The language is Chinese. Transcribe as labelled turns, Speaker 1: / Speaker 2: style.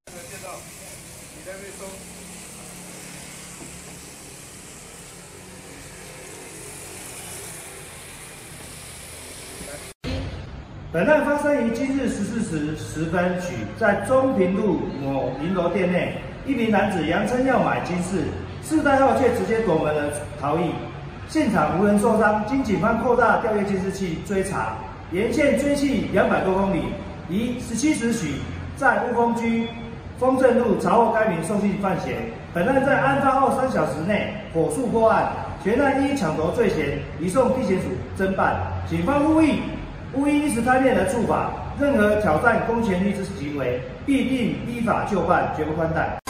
Speaker 1: 见到你在那边收。
Speaker 2: 本案发生于今日14时10分许，在中平路某银楼店内，一名男子扬称要买金饰，试戴后却直接夺门而逃逸，现场无人受伤。经警方扩大调阅监视器追查，沿线追迹200多公里，于17时许在雾峰区丰正路查获该名送信犯嫌。本案在案发后3小时内火速破案，全案依抢夺罪嫌移送地检署侦办。警方呼吁勿因一时贪恋而触法，任何挑战公权力之行为，必定依法就办，绝不宽待。